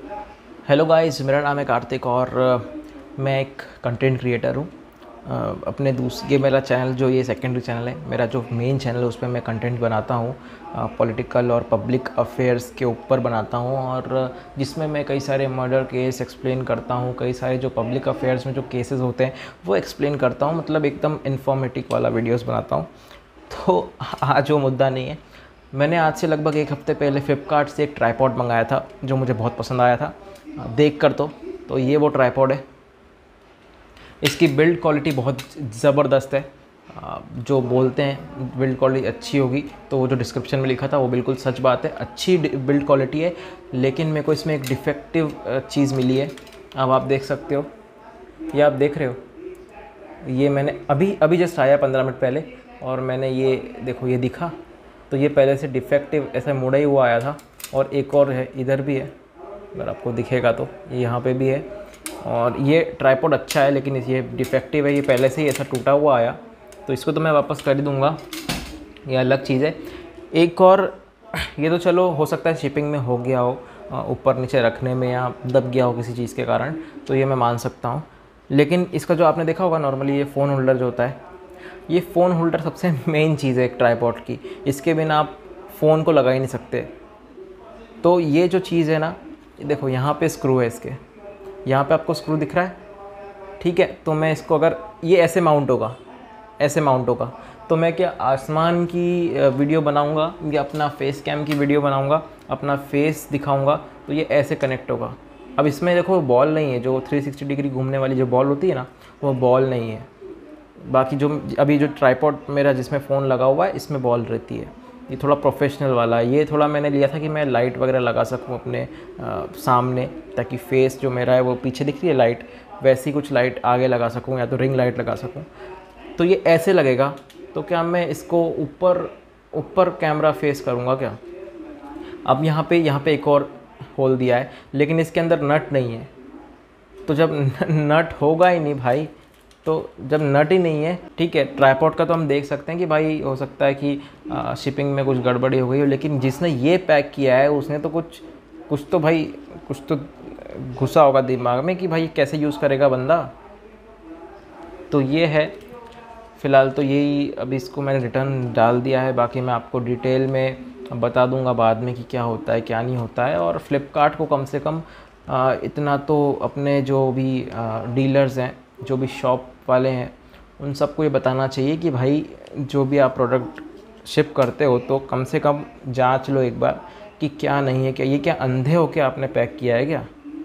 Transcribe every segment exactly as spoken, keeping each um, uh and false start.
Hello guys, मेरा नाम है कार्तिक और अ, मैं एक कंटेंट क्रिएटर हूँ। अ, अपने दूस ये मेरा चैनल जो ये सेकेंडरी चैनल है, मेरा जो मेन चैनल है उस पे मैं कंटेंट बनाता हूँ। पॉलिटिकल और पब्लिक अफेयर्स के ऊपर बनाता हूँ और अ, जिसमें मैं कई सारे मर्डर केस एक्सप्लेन करता हूँ। कई सारे जो पब्लिक अफेयर्स में जो केसेस होते हैं वो एक्सप्लेन करता हूँ, मतलब एकदम इन्फॉर्मेटिव वाला वीडियोस बनाता हूँ। तो आज वो मुद्दा नहीं है। मैंने आज से लगभग एक हफ़्ते पहले फ्लिपकार्ट से एक ट्राइपॉड मंगाया था जो मुझे बहुत पसंद आया था देख कर। तो तो ये वो ट्राइपॉड है। इसकी बिल्ड क्वालिटी बहुत ज़बरदस्त है। आ, जो बोलते हैं बिल्ड क्वालिटी अच्छी होगी, तो वो जो डिस्क्रिप्शन में लिखा था वो बिल्कुल सच बात है। अच्छी बिल्ड क्वालिटी है, लेकिन मेरे को इसमें एक डिफेक्टिव चीज़ मिली है। अब आप देख सकते हो, ये आप देख रहे हो, ये मैंने अभी अभी जस्ट आया पंद्रह मिनट पहले और मैंने ये देखो, ये दिखा। तो ये पहले से डिफेक्टिव ऐसा मुड़ा ही हुआ आया था। और एक और है, इधर भी है, अगर आपको दिखेगा तो ये यहाँ पे भी है। और ये ट्राइपॉड अच्छा है, लेकिन ये डिफेक्टिव है, ये पहले से ही ऐसा टूटा हुआ आया। तो इसको तो मैं वापस कर ही दूँगा, ये अलग चीज़ है। एक और, ये तो चलो हो सकता है शिपिंग में हो गया हो, ऊपर नीचे रखने में या दब गया हो किसी चीज़ के कारण, तो ये मैं मान सकता हूँ। लेकिन इसका जो आपने देखा होगा, नॉर्मली ये फ़ोन होल्डर जो होता है, ये फ़ोन होल्डर सबसे मेन चीज़ है एक ट्राइपॉड की। इसके बिना आप फ़ोन को लगा ही नहीं सकते। तो ये जो चीज़ है ना, देखो यहाँ पे स्क्रू है इसके, यहाँ पे आपको स्क्रू दिख रहा है, ठीक है। तो मैं इसको, अगर ये ऐसे माउंट होगा, ऐसे माउंट होगा, तो मैं क्या आसमान की वीडियो बनाऊंगा या अपना फेस कैम की वीडियो बनाऊंगा, अपना फेस दिखाऊंगा, तो ये ऐसे कनेक्ट होगा। अब इसमें देखो बॉल नहीं है, जो थ्री सिक्सटी डिग्री घूमने वाली जो बॉल होती है ना, वो बॉल नहीं है। बाकी जो अभी जो ट्राइपॉड मेरा जिसमें फ़ोन लगा हुआ है, इसमें बॉल रहती है। ये थोड़ा प्रोफेशनल वाला है। ये थोड़ा मैंने लिया था कि मैं लाइट वगैरह लगा सकूं अपने आ, सामने, ताकि फेस जो मेरा है वो पीछे दिख रही है लाइट, वैसी कुछ लाइट आगे लगा सकूं या तो रिंग लाइट लगा सकूं। तो ये ऐसे लगेगा। तो क्या मैं इसको ऊपर ऊपर कैमरा फेस करूँगा क्या? अब यहाँ पे यहाँ पे एक और होल दिया है, लेकिन इसके अंदर नट नहीं है। तो जब नट होगा ही नहीं भाई, तो जब नट ही नहीं है, ठीक है, ट्राइपॉड का तो हम देख सकते हैं कि भाई हो सकता है कि आ, शिपिंग में कुछ गड़बड़ी हो गई हो, लेकिन जिसने ये पैक किया है उसने तो कुछ कुछ तो भाई कुछ तो घुसा होगा दिमाग में कि भाई कैसे यूज़ करेगा बंदा। तो ये है फ़िलहाल, तो यही अभी इसको मैंने रिटर्न डाल दिया है। बाकी मैं आपको डिटेल में बता दूंगा बाद में कि क्या होता है क्या नहीं होता है। और फ्लिपकार्ट को कम से कम आ, इतना तो अपने जो भी डीलर्स हैं, जो भी शॉप वाले हैं, उन सबको ये बताना चाहिए कि भाई जो भी आप प्रोडक्ट शिप करते हो तो कम से कम जांच लो एक बार कि क्या नहीं है, क्या ये क्या अंधे हो के आपने पैक किया है क्या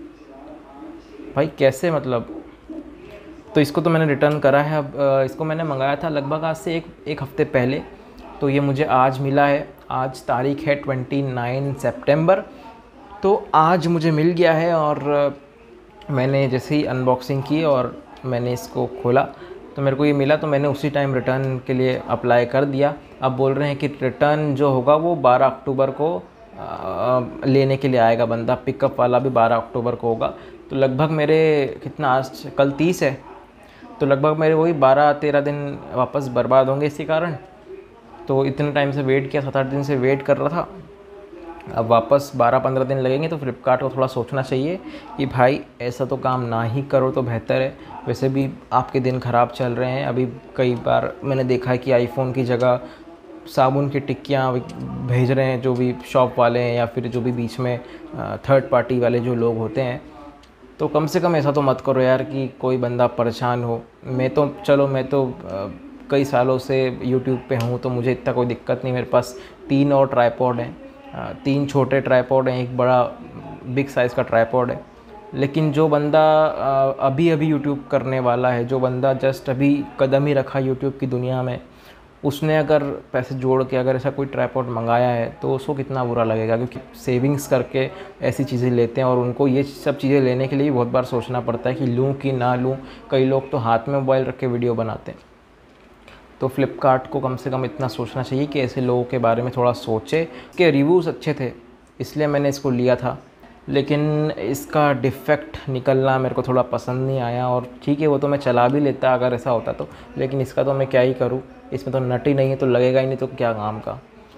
भाई, कैसे मतलब। तो इसको तो मैंने रिटर्न करा है। अब अ, इसको मैंने मंगाया था लगभग आज से एक एक हफ़्ते पहले, तो ये मुझे आज मिला है। आज तारीख है उनतीस सितंबर, तो आज मुझे मिल गया है। और अ, मैंने जैसे ही अनबॉक्सिंग की और मैंने इसको खोला तो मेरे को ये मिला, तो मैंने उसी टाइम रिटर्न के लिए अप्लाई कर दिया। अब बोल रहे हैं कि रिटर्न जो होगा वो बारह अक्टूबर को अ, लेने के लिए आएगा बंदा, पिकअप वाला भी बारह अक्टूबर को होगा। तो लगभग मेरे कितना, आज कल तीस है, तो लगभग मेरे वही बारह तेरह दिन वापस बर्बाद होंगे इसी कारण। तो इतने टाइम से वेट किया, सात आठ दिन से वेट कर रहा था। अब वापस बारह पंद्रह दिन लगेंगे, तो फ्लिपकार्ट को थोड़ा सोचना चाहिए कि भाई ऐसा तो काम ना ही करो तो बेहतर है। वैसे भी आपके दिन ख़राब चल रहे हैं। अभी कई बार मैंने देखा है कि आईफोन की जगह साबुन की टिक्कियाँ भेज रहे हैं जो भी शॉप वाले हैं, या फिर जो भी बीच में थर्ड पार्टी वाले जो लोग होते हैं। तो कम से कम ऐसा तो मत करो यार कि कोई बंदा परेशान हो। मैं तो चलो, मैं तो आ, कई सालों से यूट्यूब पे हूँ, तो मुझे इतना कोई दिक्कत नहीं। मेरे पास तीन और ट्राइपॉड हैं, तीन छोटे ट्राइपॉड हैं, एक बड़ा बिग साइज़ का ट्राइपॉड है। लेकिन जो बंदा आ, अभी अभी यूट्यूब करने वाला है, जो बंदा जस्ट अभी कदम ही रखा यूट्यूब की दुनिया में, उसने अगर पैसे जोड़ के अगर ऐसा कोई ट्राइपॉड मंगाया है तो उसको कितना बुरा लगेगा, क्योंकि सेविंग्स करके ऐसी चीज़ें लेते हैं और उनको ये सब चीज़ें लेने के लिए बहुत बार सोचना पड़ता है कि लूँ कि ना लूँ। कई लोग तो हाथ में मोबाइल रख के वीडियो बनाते हैं। तो फ्लिपकार्ट को कम से कम इतना सोचना चाहिए कि ऐसे लोगों के बारे में थोड़ा सोचे। कि रिव्यूज़ अच्छे थे इसलिए मैंने इसको लिया था, लेकिन इसका डिफ़ेक्ट निकलना मेरे को थोड़ा पसंद नहीं आया। और ठीक है, वो तो मैं चला भी लेता अगर ऐसा होता तो, लेकिन इसका तो मैं क्या ही करूँ, इसमें तो नट ही नहीं है, तो लगेगा ही नहीं तो क्या काम का।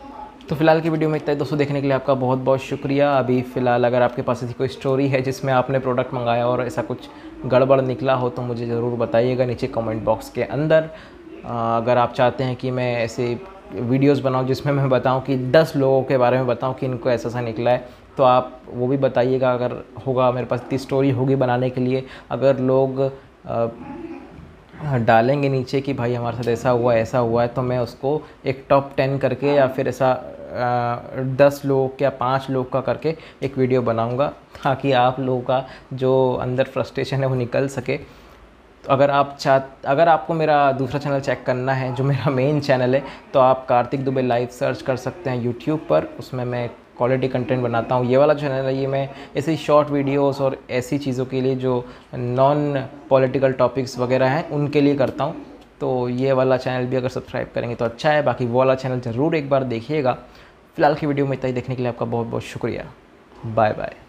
तो फिलहाल की वीडियो में इतना ही दोस्तों। देखने के लिए आपका बहुत बहुत शुक्रिया। अभी फ़िलहाल अगर आपके पास ऐसी कोई स्टोरी है जिसमें आपने प्रोडक्ट मंगाया और ऐसा कुछ गड़बड़ निकला हो तो मुझे ज़रूर बताइएगा नीचे कमेंट बॉक्स के अंदर। अगर आप चाहते हैं कि मैं ऐसे वीडियोस बनाऊं जिसमें मैं बताऊं कि दस लोगों के बारे में बताऊं कि इनको ऐसा सा निकला है, तो आप वो भी बताइएगा। अगर होगा मेरे पास इतनी स्टोरी होगी बनाने के लिए, अगर लोग आ, डालेंगे नीचे कि भाई हमारे साथ ऐसा हुआ ऐसा हुआ है, तो मैं उसको एक टॉप टेन करके या फिर ऐसा दस लोग या पाँच लोग का करके एक वीडियो बनाऊंगा, ताकि आप लोगों का जो अंदर फ्रस्ट्रेशन है वो निकल सके। तो अगर आप चाह अगर आपको मेरा दूसरा चैनल चेक करना है जो मेरा मेन चैनल है, तो आप कार्तिक दुबे लाइव सर्च कर सकते हैं यूट्यूब पर। उसमें मैं क्वालिटी कंटेंट बनाता हूँ। ये वाला चैनल है, ये मैं ऐसे शॉर्ट वीडियोस और ऐसी चीज़ों के लिए जो नॉन पॉलिटिकल टॉपिक्स वगैरह हैं उनके लिए करता हूँ। तो ये वाला चैनल भी अगर सब्सक्राइब करेंगे तो अच्छा है। बाकी वो वाला चैनल ज़रूर एक बार देखिएगा। फ़िलहाल की वीडियो में इतना ही। देखने के लिए आपका बहुत बहुत शुक्रिया। Bye bye.